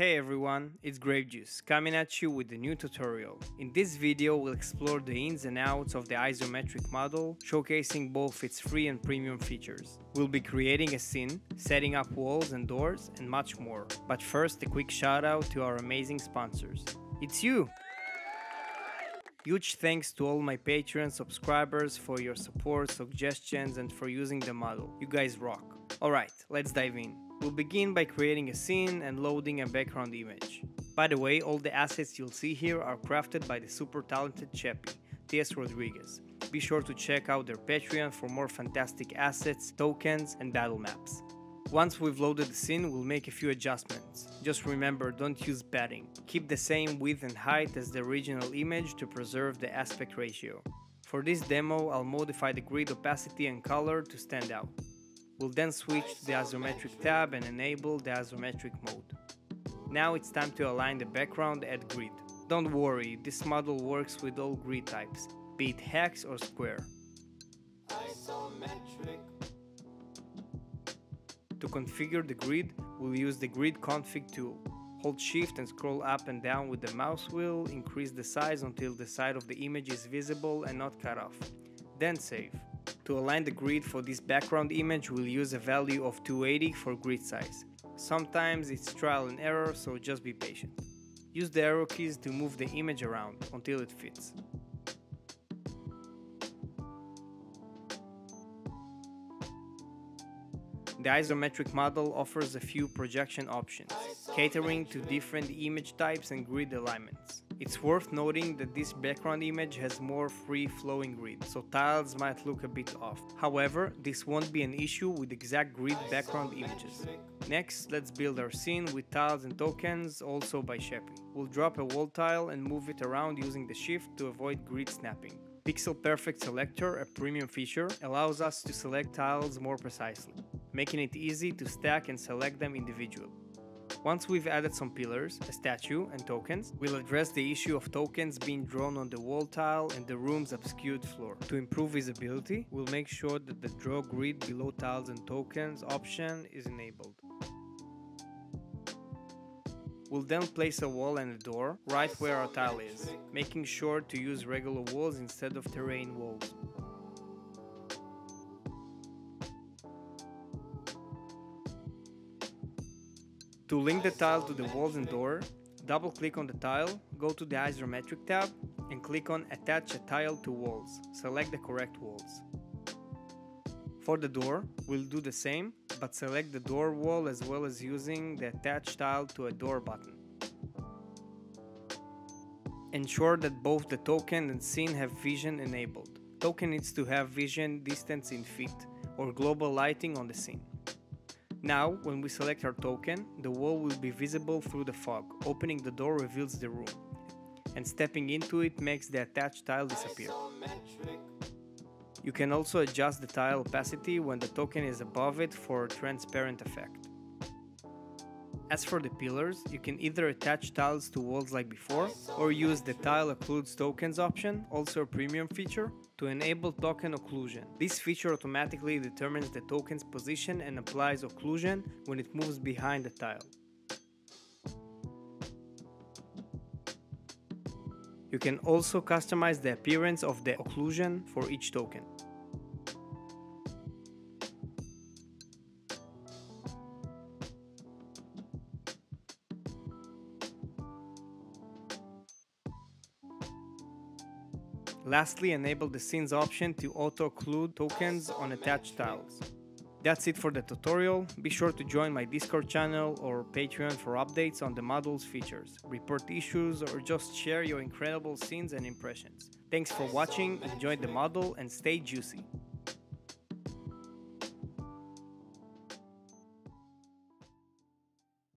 Hey everyone, it's Grape Juice coming at you with a new tutorial. In this video we'll explore the ins and outs of the isometric model, showcasing both its free and premium features. We'll be creating a scene, setting up walls and doors, and much more. But first, a quick shout out to our amazing sponsors. It's you! Huge thanks to all my Patreon subscribers for your support, suggestions, and for using the model. You guys rock. Alright, let's dive in. We'll begin by creating a scene and loading a background image. By the way, all the assets you'll see here are crafted by the super talented Cheppy, T.S. Rodriguez. Be sure to check out their Patreon for more fantastic assets, tokens, and battle maps. Once we've loaded the scene, we'll make a few adjustments. Just remember, don't use padding. Keep the same width and height as the original image to preserve the aspect ratio. For this demo, I'll modify the grid opacity and color to stand out. We'll then switch to the isometric tab and enable the isometric mode. Now it's time to align the background at grid. Don't worry, this model works with all grid types, be it hex or square. Isometric. To configure the grid, we'll use the grid config tool. Hold shift and scroll up and down with the mouse wheel, increase the size until the side of the image is visible and not cut off. Then save. To align the grid for this background image, we'll use a value of 280 for grid size. Sometimes it's trial and error, so just be patient. Use the arrow keys to move the image around until it fits. The isometric model offers a few projection options, catering to different image types and grid alignments. It's worth noting that this background image has more free-flowing grid, so tiles might look a bit off. However, this won't be an issue with exact grid background images. Next, let's build our scene with tiles and tokens, also by Cheppy. We'll drop a wall tile and move it around using the shift to avoid grid snapping. Pixel Perfect Selector, a premium feature, allows us to select tiles more precisely, making it easy to stack and select them individually. Once we've added some pillars, a statue, and tokens, we'll address the issue of tokens being drawn on the wall tile and the room's obscured floor. To improve visibility, we'll make sure that the Draw Grid below tiles and tokens option is enabled. We'll then place a wall and a door right where our tile is, making sure to use regular walls instead of terrain walls. To link the tile to the walls and door, double-click on the tile, go to the Isometric tab, and click on Attach a tile to walls. Select the correct walls. For the door, we'll do the same, but select the door wall as well as using the Attach tile to a door button. Ensure that both the token and scene have vision enabled. Token needs to have vision distance in feet, or global lighting on the scene. Now, when we select our token, the wall will be visible through the fog. Opening the door reveals the room, and stepping into it makes the attached tile disappear. You can also adjust the tile opacity when the token is above it for a transparent effect. As for the pillars, you can either attach tiles to walls like before, or use the Tile Occludes Tokens option, also a premium feature, to enable token occlusion. This feature automatically determines the token's position and applies occlusion when it moves behind the tile. You can also customize the appearance of the occlusion for each token. Lastly, enable the scenes option to auto-occlude tokens on attached tiles. That's it for the tutorial. Be sure to join my Discord channel or Patreon for updates on the model's features, report issues, or just share your incredible scenes and impressions. Thanks for watching, enjoy the model, and stay juicy!